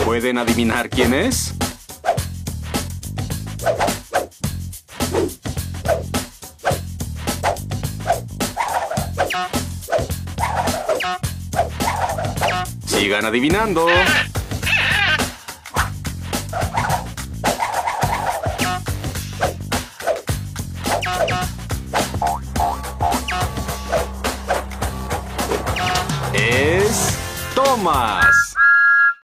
¿Pueden adivinar quién es? Sigan adivinando. Es Thomas.